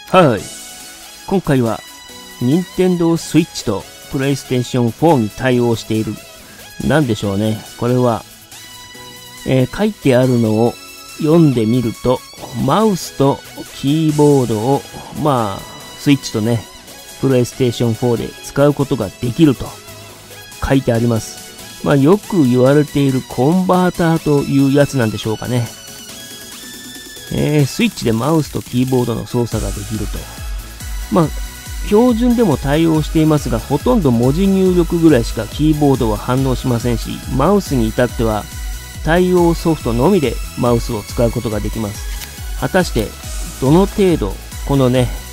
はい。今回は、任天堂スイッチとプレイステーション4に対応している。なんでしょうね。これは、書いてあるのを読んでみると、マウスとキーボードを、スイッチとね、プレイステーション4で使うことができると書いてあります。よく言われているコンバーターというやつなんでしょうかね。スイッチでマウスとキーボードの操作ができると。標準でも対応していますが、ほとんど文字入力ぐらいしかキーボードは反応しませんし、マウスに至っては対応ソフトのみでマウスを使うことができます。果たしてどの程度この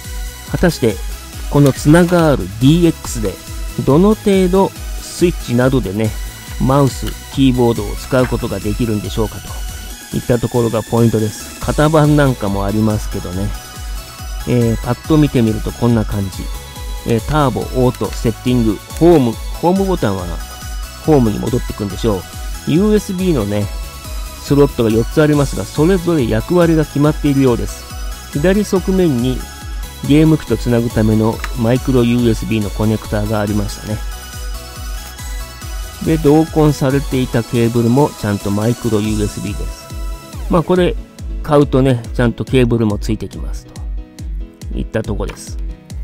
つながる DX でどの程度スイッチなどでね、マウス、キーボードを使うことができるんでしょうかといったところがポイントです。型番なんかもありますけどね。パッと見てみるとこんな感じ。ターボ、オート、セッティング、ホームボタンはホームに戻ってくんでしょう。USB のね、スロットが4つありますが、それぞれ役割が決まっているようです。左側面にゲーム機とつなぐためのマイクロ USB のコネクターがありましたね。で、同梱されていたケーブルもちゃんとマイクロ USB です。これ買うとね、ちゃんとケーブルもついてきますといったとこです。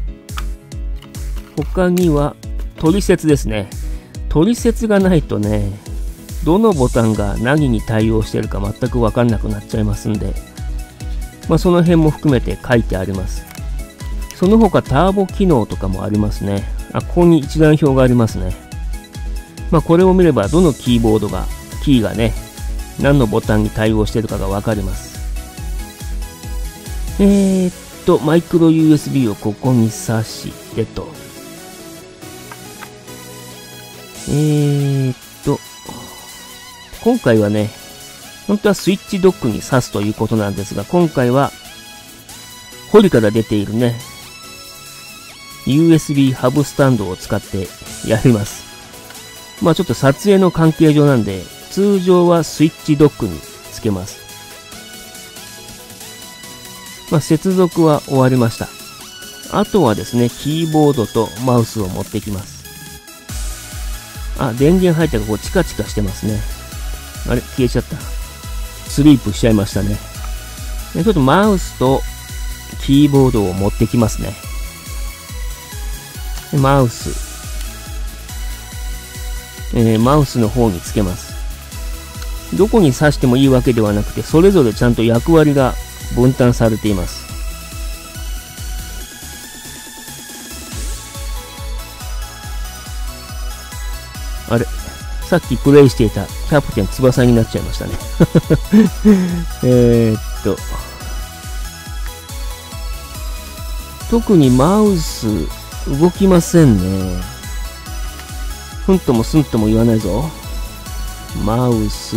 他には取説ですね。取説がないとね、どのボタンが何に対応しているか全く分かんなくなっちゃいますんで、その辺も含めて書いてあります。その他ターボ機能とかもありますね。ここに一覧表がありますね。これを見ればどのキーがね、何のボタンに対応しているかが分かります。マイクロ USB をここに挿してと。今回はね、本当はスイッチドックに挿すということなんですが、今回は、ホリから出ているね、USB ハブスタンドを使ってやります。ちょっと撮影の関係上なんで、通常はスイッチドックにつけます。接続は終わりました。あとはですね、キーボードとマウスを持ってきます。電源入ったらこうチカチカしてますね。あれ消えちゃった。スリープしちゃいましたね。ちょっとマウスとキーボードを持ってきますね。マウスの方につけます。どこに挿してもいいわけではなくて、それぞれちゃんと役割が分担されています。あれ、さっきプレイしていたキャプテン翼になっちゃいましたね。特にマウス動きませんね。ふんともすんとも言わないぞ。マウス。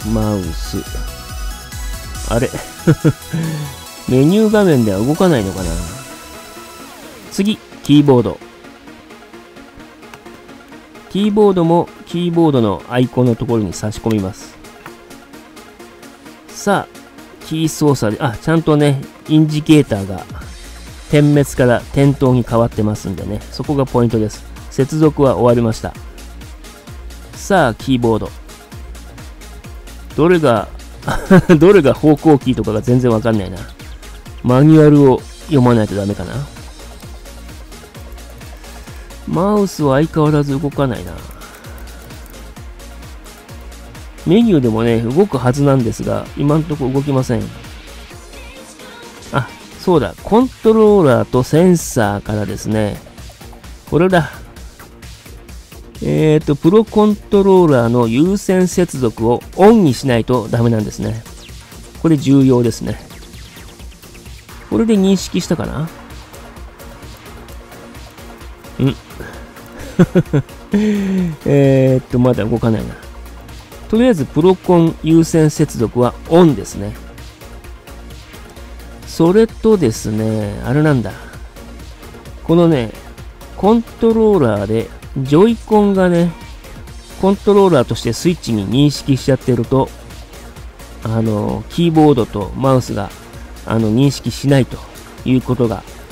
あれメニュー画面では動かないのかな。次、キーボード。キーボードもキーボードのアイコンのところに差し込みます。さあ、キー操作で、ちゃんとね、インジケーターが点滅から点灯に変わってますんでね、そこがポイントです。接続は終わりました。さあ、キーボード。どれが方向キーとかが全然わかんないな。マニュアルを読まないとダメかな。マウスは相変わらず動かないな。メニューでもね、動くはずなんですが、今んとこ動きません。そうだ。コントローラーとセンサーからですね、これだ。プロコントローラーの有線接続をオンにしないとダメなんですね。これ重要ですね。これで認識したかな？まだ動かないな。とりあえずプロコン有線接続はオンですね。それとですね、あれなんだ。このね、コントローラーでジョイコンがね、コントローラーとしてスイッチに認識しちゃってると、キーボードとマウスが認識しないということが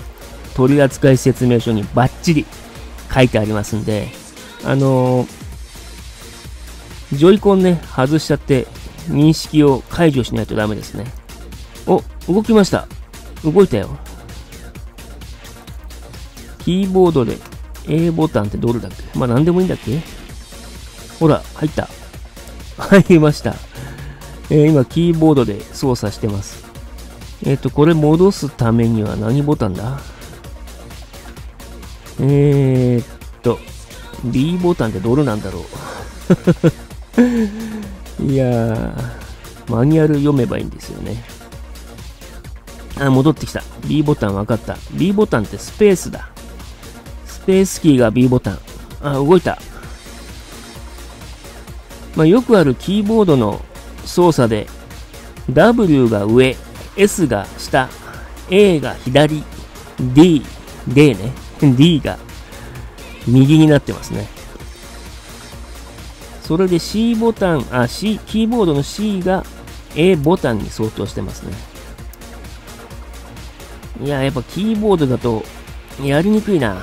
取扱説明書にバッチリ書いてありますんで、ジョイコンね、外しちゃって認識を解除しないとダメですね。お、動きました。動いたよ。キーボードで A ボタンってどれだっけ？まあ何でもいいんだっけ？ほら、入った。入りました。今、キーボードで操作してます。これ戻すためには何ボタンだ？B ボタンってどれなんだろう。いやー、マニュアル読めばいいんですよね。あ、戻ってきた。B ボタン分かった。B ボタンってスペースだ。スペースキーが B ボタン。あ、動いた。まあ、よくあるキーボードの操作で W が上、S が下、A が左、D ね。D が右になってますね。それで C ボタン、キーボードの C が A ボタンに相当してますね。いや、やっぱキーボードだとやりにくいな。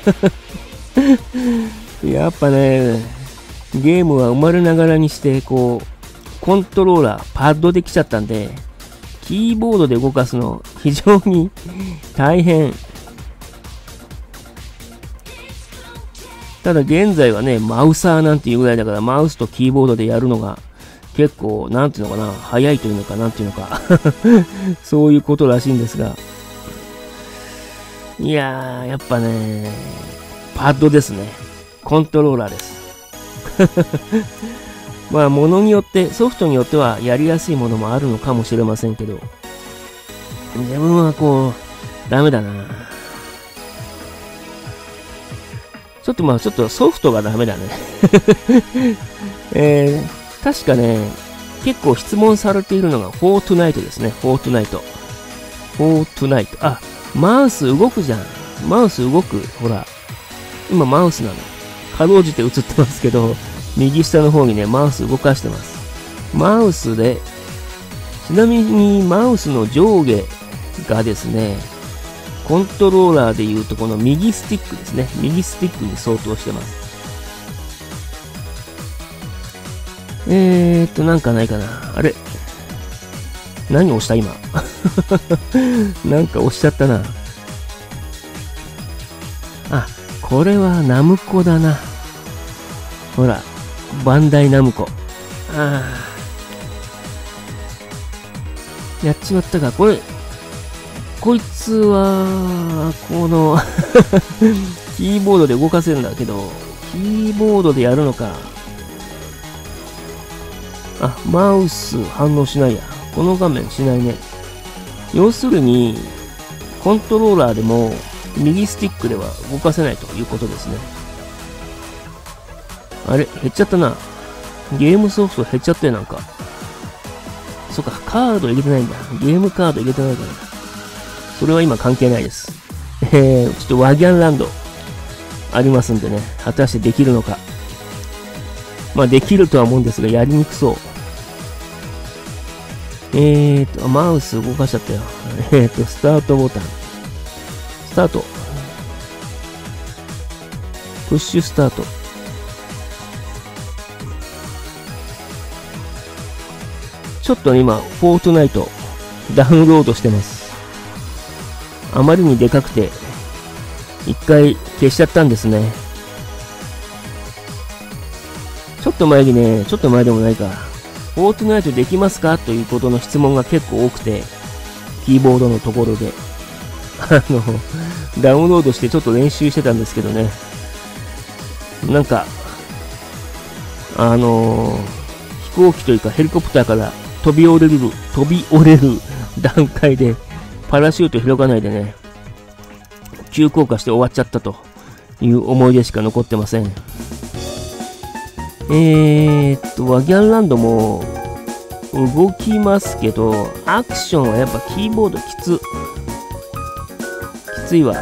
やっぱね、ゲームは生まれながらにして、コントローラー、パッドで来ちゃったんで、キーボードで動かすの非常に大変。ただ現在はね、マウサーなんていうぐらいだから、マウスとキーボードでやるのが結構、なんていうのかな、早いというのか、なんていうのか、そういうことらしいんですが、いやー、やっぱね、パッドですね。コントローラーです。まあ、ものによって、ソフトによってはやりやすいものもあるのかもしれませんけど、自分はダメだな。ちょっとソフトがダメだね。確かね、結構質問されているのがフォートナイトですね。フォートナイト。あ、マウス動くじゃん。マウス動く。ほら。今マウスなの。かろうじて映ってますけど、右下の方にね、マウス動かしてます。マウスで、ちなみにマウスの上下がですね、コントローラーでいうとこの右スティックですね。右スティックに相当してます。なんかないかな。あれ？何押した今。なんか押しちゃったな。あ、これはナムコだな。ほら、バンダイナムコ。やっちまったか。こいつは、キーボードで動かせるんだけど、キーボードでやるのか。あ、マウス反応しないや。この画面しないね。要するに、コントローラーでも、右スティックでは動かせないということですね。あれ、減っちゃったな。ゲームソフト減っちゃったよ、なんか。そっか、カード入れてないんだ。ゲームカード入れてないから。それは今関係ないです。ちょっとワギャンランドありますんでね。果たしてできるのか。まあできるとは思うんですが、やりにくそう。マウス動かしちゃったよ。スタートボタン。スタート。プッシュスタート。ちょっと今、フォートナイトダウンロードしてます。あまりにでかくて、一回消しちゃったんですね。ちょっと前でもないか。フォートナイトできますかということの質問が結構多くて、キーボードのところで、ダウンロードしてちょっと練習してたんですけどね。なんか、飛行機というかヘリコプターから飛び降りる段階で、パラシュート広がないでね、急降下して終わっちゃったという思い出しか残ってません。ワギャンランドも動きますけど、アクションはやっぱキーボードきついわ。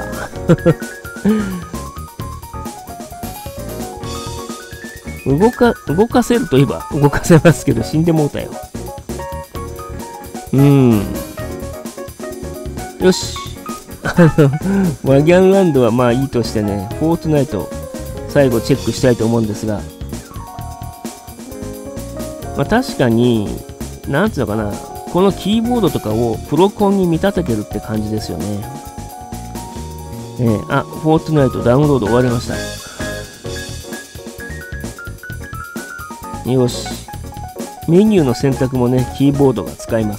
動かせるといえば動かせますけど、死んでもうたよ。よし。 ワギャンランドはまあいいとしてね、フォートナイト、最後チェックしたいと思うんですが、まあ確かに、なんつうのかな、このキーボードとかをプロコンに見立ててるって感じですよね。フォートナイトダウンロード終わりました。よし。メニューの選択もね、キーボードが使えます。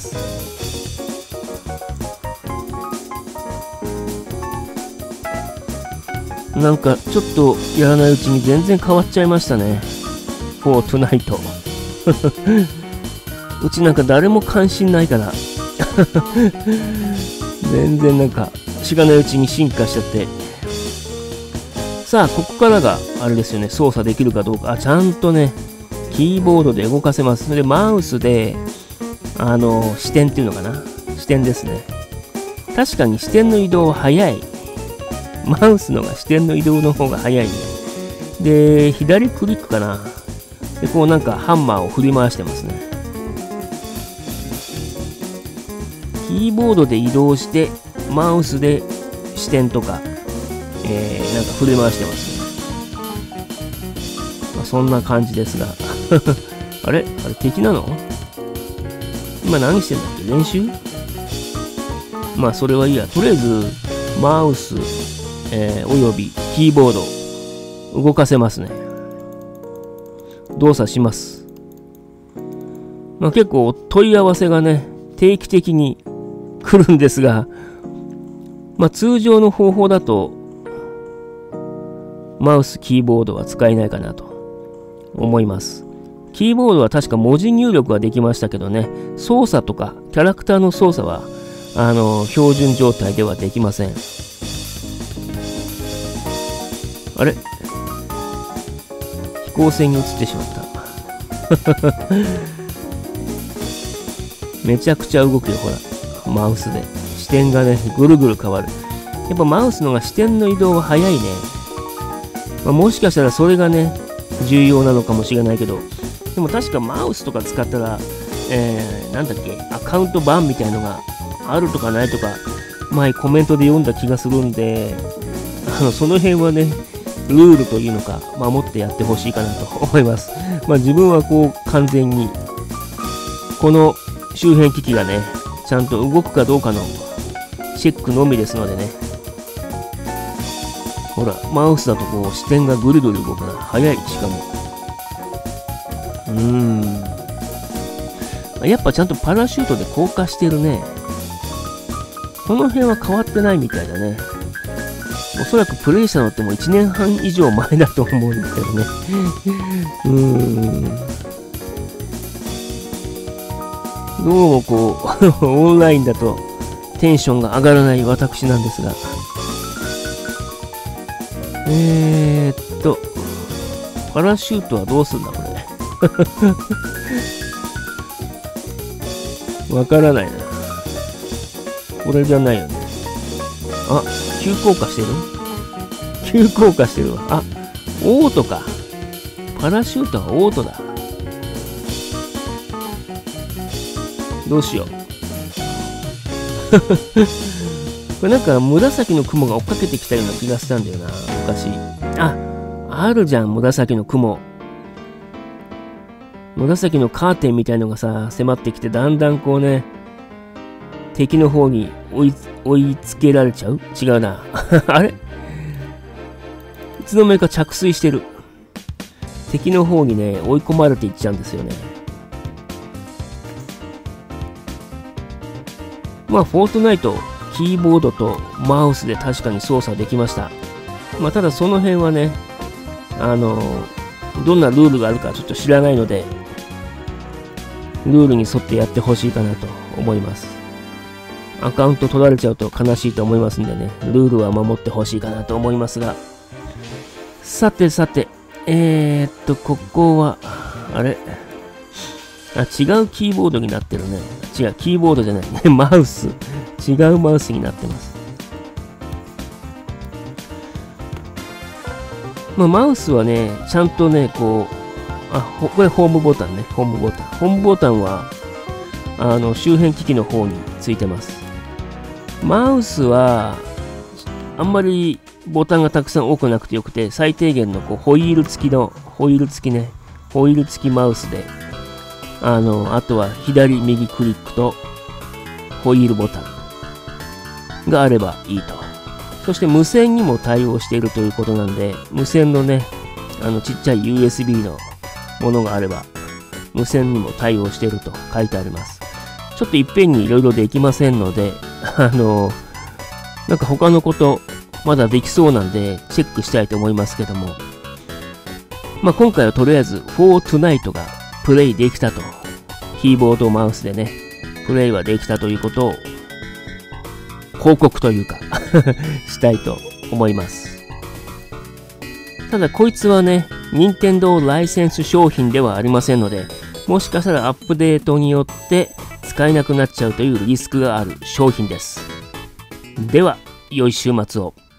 なんか、ちょっとやらないうちに全然変わっちゃいましたね。フォートナイト。うちなんか誰も関心ないから。全然なんか、知らないうちに進化しちゃって。さあ、ここからが、あれですよね、操作できるかどうか。ちゃんとね、キーボードで動かせます。で、マウスで、視点っていうのかな。視点ですね。確かに視点の移動は速い。マウスのが視点の移動の方が速いね。で、左クリックかな。で、こうなんかハンマーを振り回してますね。キーボードで移動して、マウスで視点とか、なんか振り回してますね。まあ、そんな感じですが。あれ敵なの？今何してんだっけ？練習？まあそれはいいや。とりあえずマウス、およびキーボード動かせますね。動作します。まあ結構問い合わせがね、定期的に来るんですが、まあ通常の方法だとマウス、キーボードは使えないかなと思います。キーボードは確か文字入力はできましたけどね、操作とかキャラクターの操作は標準状態ではできません。あれ？飛行船に移ってしまった。めちゃくちゃ動くよ、ほら。マウスで。視点がね、ぐるぐる変わる。やっぱマウスのが視点の移動は速いね。まあ、もしかしたらそれがね、重要なのかもしれないけど、でも確かマウスとか使ったら、なんだっけ、アカウント版みたいのがあるとかないとか、前コメントで読んだ気がするんで、その辺はね、ルールというのか、守ってやってほしいかなと思います。まあ自分はこう、完全に、この周辺機器がね、ちゃんと動くかどうかのチェックのみですのでね。ほら、マウスだとこう、視点がぐるぐる動くな。速い、しかも。やっぱちゃんとパラシュートで降下してるね。この辺は変わってないみたいだね。おそらくプレイしたのってもう1年半以上前だと思うんですけどね。どうもこう、オンラインだとテンションが上がらない私なんですが。パラシュートはどうすんだこれ。わからないな。これじゃないよね。あ、急降下してる？急降下してるわ。あ、オートか。パラシュートはオートだ。どうしよう。これなんか紫の雲が追っかけてきたような気がしたんだよな、昔。あるじゃん、紫の雲。紫のカーテンみたいのがさ、迫ってきて、だんだんこうね、敵の方に追いつけられちゃう？違うな。あれ？いつの間にか着水してる。敵の方にね、追い込まれていっちゃうんですよね。まあ、フォートナイト、キーボードとマウスで確かに操作できました。まあ、ただその辺はね、どんなルールがあるかちょっと知らないので、ルールに沿ってやってほしいかなと思います。アカウント取られちゃうと悲しいと思いますんでね、ルールは守ってほしいかなと思いますが。さてさて、ここは、あれ？違うキーボードになってるね。違う、キーボードじゃないね。マウス。違うマウスになってます。まあ、マウスはね、ちゃんとね、こう、これホームボタンね。ホームボタン。ホームボタンは、周辺機器の方についてます。マウスは、 あんまりボタンがたくさん多くなくてよくて、最低限のこうホイール付きマウスで、あとは左右クリックとホイールボタンがあればいいと。そして無線にも対応しているということなんで、無線のね、ちっちゃい USB のものがあれば、無線にも対応していると書いてあります。ちょっといっぺんにいろいろできませんので、なんか他のことまだできそうなんでチェックしたいと思いますけども、まあ今回はとりあえず For Tonight がプレイできたと、キーボードマウスでねプレイはできたということを報告というかしたいと思います。ただこいつはね、任天堂ライセンス商品ではありませんので、もしかしたらアップデートによって使えなくなっちゃうというリスクがある商品です。では、良い週末を。